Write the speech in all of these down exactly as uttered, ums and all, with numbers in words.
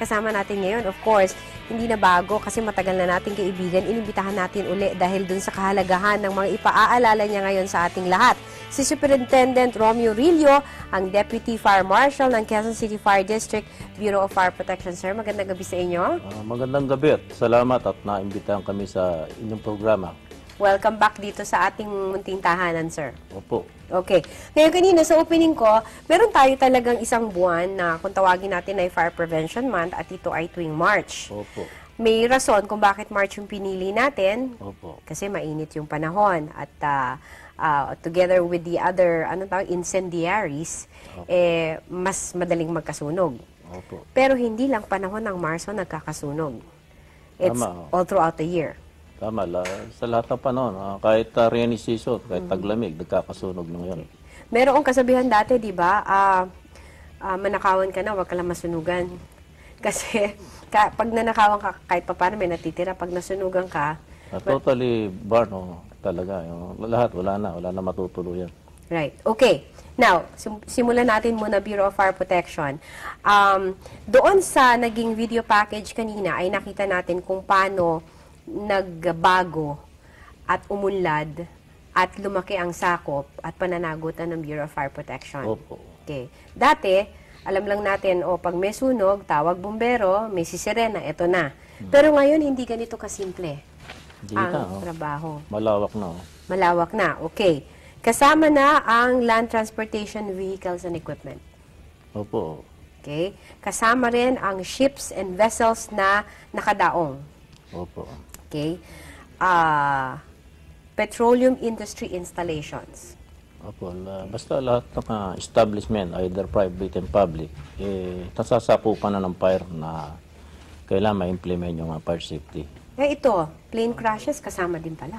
kasama natin ngayon, of course, hindi na bago kasi matagal na nating kaibigan. Inimbitahan natin uli dahil dun sa kahalagahan ng mga ipaaalala niya ngayon sa ating lahat. Si Superintendent Romeo Rillo, ang Deputy Fire Marshal ng Quezon City Fire District Bureau of Fire Protection. Sir, magandang gabi sa inyo. Uh, magandang gabi at salamat at naimbitahan kami sa inyong programa. Welcome back dito sa ating munting tahanan, sir. Opo. Okay. Ngayon kanina sa opening ko, meron tayo talagang isang buwan na kung tawagin natin ay Fire Prevention Month at ito ay tuwing March. Opo. May rason kung bakit March yung pinili natin. Opo. Kasi mainit yung panahon at uh, uh, together with the other ano tawag, incendiaries, Opo. eh, mas madaling magkasunog. Opo. Pero hindi lang panahon ng Marso nagkakasunog. It's Tama. all throughout the year. Tama, la, sa lahat ng panahon, uh, kahit uh, rainy season, kahit taglamig, nagkakasunog na ngayon. Merong kasabihan dati, di ba, uh, uh, manakawan ka na, huwag ka lang masunugan. Kasi ka, pag nanakawan ka, kahit pa paano may natitira, pag nasunugan ka... Uh, totally barn, oh, talaga. Yung, lahat, wala na, wala na matutuluyan. Right. Okay. Now, sim simulan natin muna Bureau of Fire Protection. Um, doon sa naging video package kanina, ay nakita natin kung paano nagbago at umunlad at lumaki ang sakop at pananagutan ng Bureau of Fire Protection. Opo. Okay. Dati, alam lang natin, o pag may sunog, tawag bumbero, may sisirena, eto na. Hmm. Pero ngayon, hindi ganito kasimple Hindi ang na, oh. trabaho. Malawak na. Oh. Malawak na. Okay. Kasama na ang Land Transportation Vehicles and Equipment. Opo. Okay. Kasama rin ang ships and vessels na nakadaong. Opo. Okay. Uh, petroleum industry installations. Opo. La, basta lahat ng uh, establishment, either private and public, eh, nasasapupan na ng fire na kailangan ma-implement yung uh, fire safety. Eh ito, plane crashes kasama din pala.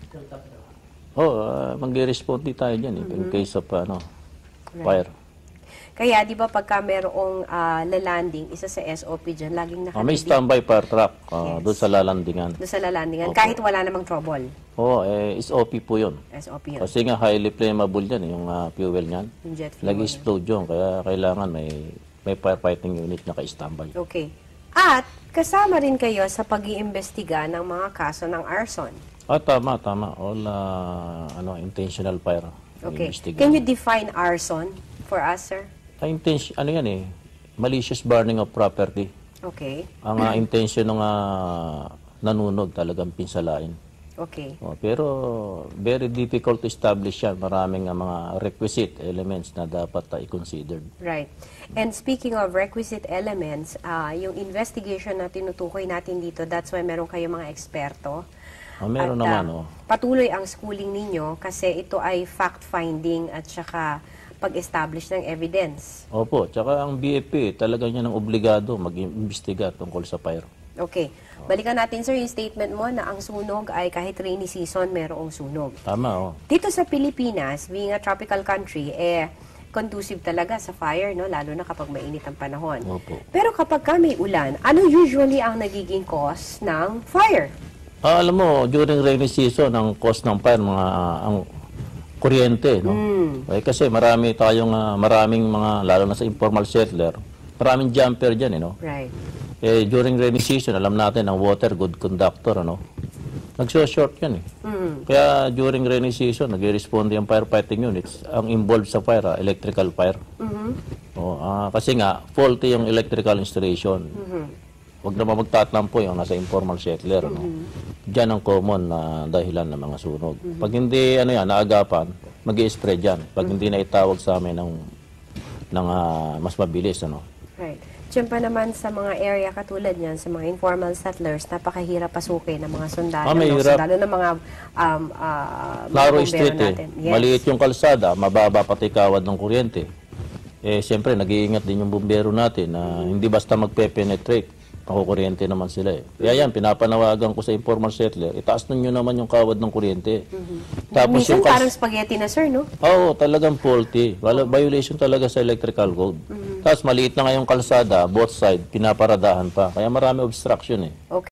Oh, uh, mag-respond tayo dyan eh, mm-hmm. in case of ano, right. fire. Kaya, di ba, pagka merong uh, lalanding, isa sa S O P dyan, laging nakalagay. Oh, may standby fire truck uh, yes. doon sa lalandingan. Doon sa lalandingan, Opo. kahit wala namang trouble. Oo, oh, eh, S O P po yun. S O P yun. Kasi nga highly flammable yan, yung uh, fuel niyan. Yung jet fuel. Nag-explode yun, kaya kailangan may, may firefighting unit na ka-standby. Okay. At kasama rin kayo sa pag-iimbestiga ng mga kaso ng arson. Ah, tama, tama. All uh, ano, intentional fire. Okay. Can you define arson for us, sir? Uh, intention, ano yan eh, malicious burning of property. Okay. Ang uh, intention ng uh, nanunog talagang pinsalain. Okay. Oh, pero very difficult to establish yan. Maraming uh, mga requisite elements na dapat uh, i-considered. Right. And speaking of requisite elements, uh, yung investigation na tinutukoy natin dito, that's why meron kayo mga eksperto. Oh, meron at, naman, uh, oh. Patuloy ang schooling ninyo kasi ito ay fact-finding at saka pag-establish ng evidence. Opo, tsaka ang B F P talaga niya ng obligado mag-imbestiga tungkol sa fire. Okay. Balikan natin, sir, yung statement mo na ang sunog ay kahit rainy season, merong sunog. Tama, oh. Dito sa Pilipinas, being a tropical country, eh, conducive talaga sa fire, no? Lalo na kapag mainit ang panahon. Opo. Pero kapag ka may ulan, ano usually ang nagiging cause ng fire? Ah, alam mo, during rainy season, ang cause ng fire, mga, uh, ang kuryente, no? Mm. Eh, kasi marami tayong, uh, maraming mga, lalo na sa informal settler, maraming jumper dyan, eh, no? Right. Eh, during rainy season, alam natin, ang water, good conductor, ano? Nagso-short yan, eh. Mm. Kaya during rainy season, nag-respond yung firefighting units. Ang involved sa fire, uh, electrical fire. Mm-hmm. Oh, uh, kasi nga, faulty yung electrical installation. Mm-hmm. Huwag naman magtatampo yung nasa informal settler. Mm-hmm. No? Diyan ang common na dahilan ng mga sunog. Mm-hmm. Pag hindi ano yan, naagapan, mag-i-spread yan. Pag mm-hmm. hindi na itawag sa amin ng, ng uh, mas mabilis. Ano? Right. Siyempre naman sa mga area katulad niyan, sa mga informal settlers, napakahirap pasukin ng mga sundalo. Ah, no? Sundalo ng mga um, uh, Narrow street eh. Yes. Maliit yung kalsada, mababa pati kawad ng kuryente. Eh, siyempre, nag-iingat din yung bumbero natin na mm-hmm. hindi basta magpe-penetrate. Nakukuryente naman sila eh. Kaya yan, pinapanawagan ko sa informal settler, itaas ninyo naman yung kawad ng kuryente. Mm-hmm. Tapos minsan yung parang spaghetti na, sir, no? Oo, talagang faulty. Violation talaga sa electrical code. Mm-hmm. Tapos maliit na ngayong kalsada, both side, pinaparadahan pa. Kaya marami obstruction eh. Okay.